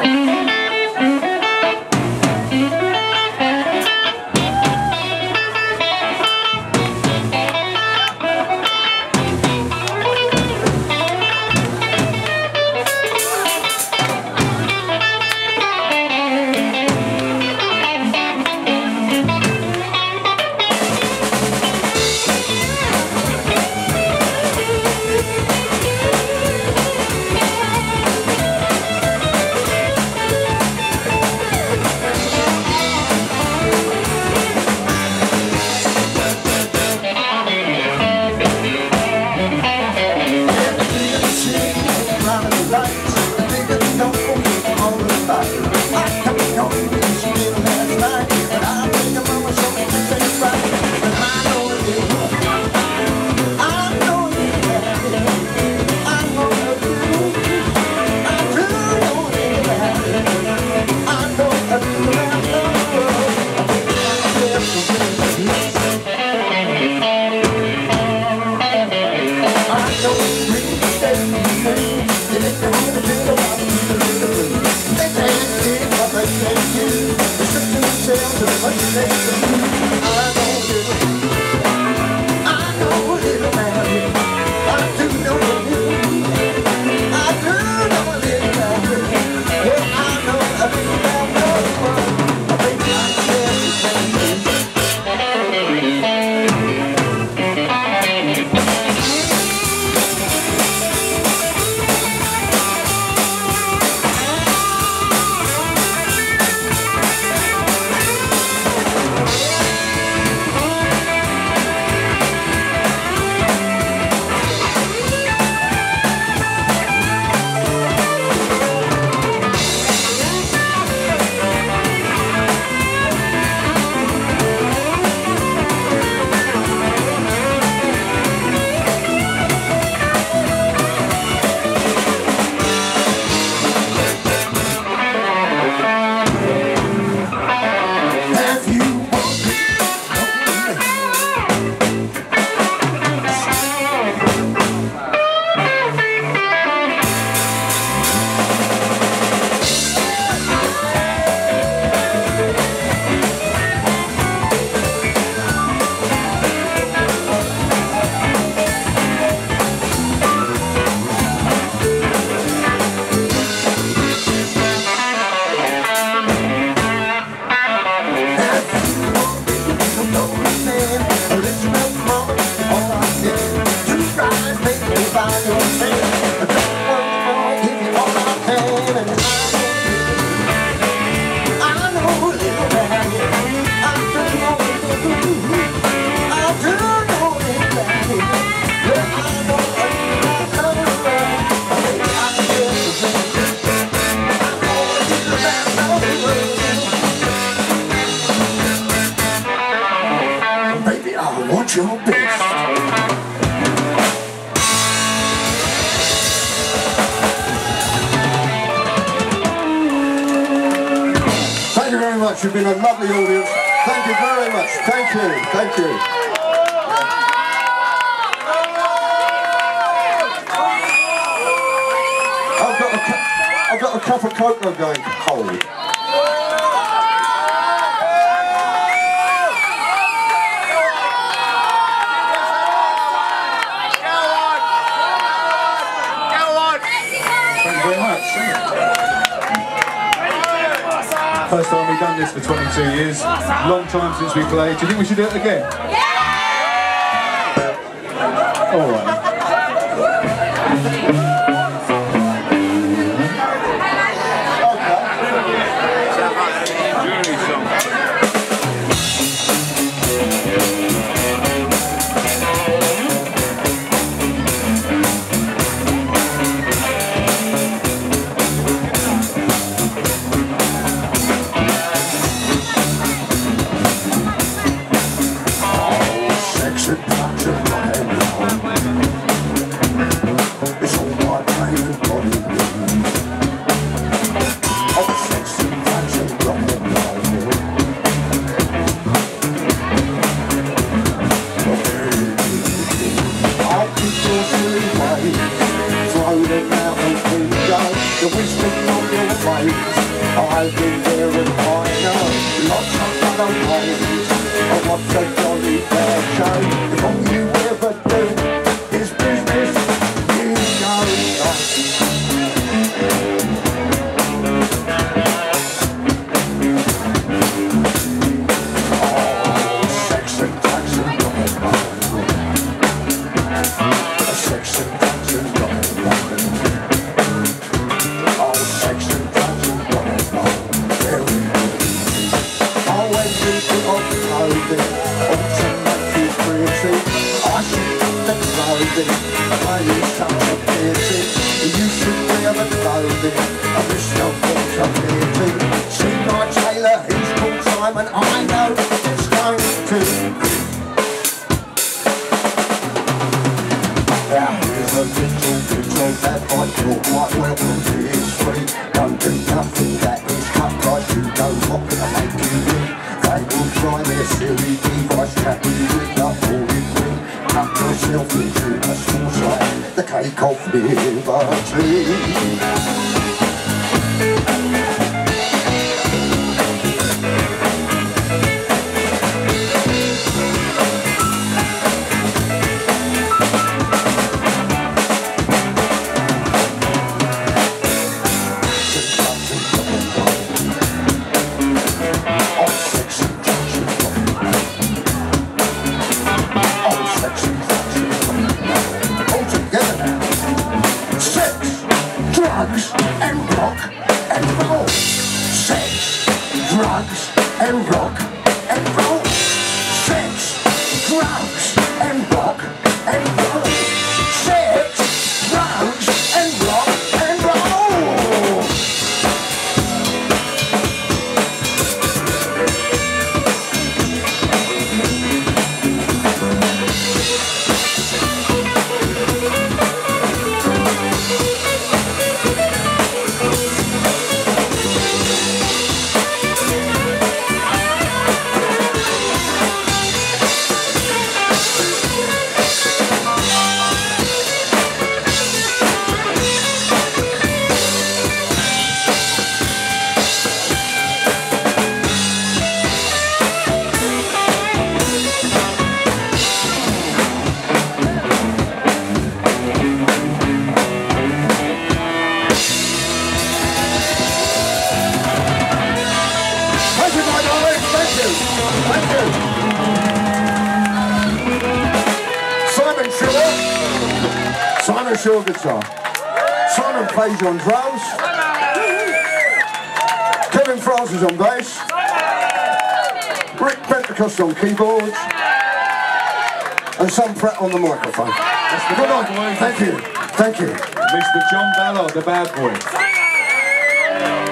Your best. Thank you very much. You've been a lovely audience. Thank you very much. Thank you. Thank you. I've got a cup of cocoa going cold. First time we've done this for 22 years. Long time since we played. Do you think we should do it again? Yeah! All right. Throw them out and go. You're wasting all your fight. I've been there and I know lots of other ways of what's a jolly fair show. If all you ever do is business, you know oh, sex and drugs and rock and roll. Sex and drugs and rock and roll. Oh, sex and drugs and rock and roll. Very good. Oh, when you put on clothing, automatic pretty. I should put the clothing, I need such a pity. You should wear the clothing, I wish no possibility. See my tailor, he's full time and I know it's going to. Now here's a little bit of that I thought quite well is free. Don't do nothing that is cut right, you know what will make you win. They will try their silly device, trap you with the falling ring. Cut yourself into a small slice, the cake of liberty. Drugs and rock and roll. Sex, drugs and rock and roll. Sex, drugs and rock and roll. Sex, drugs and rock and roll. Thank you. Simon Shaw guitar. Simon plays on drums. Kevin Francis on bass. Rick Pentecost on keyboards. And some Pratt on the microphone. That's the Good bad night. boy. Thank you. Thank you. Mr. John Ballard, the bad boy.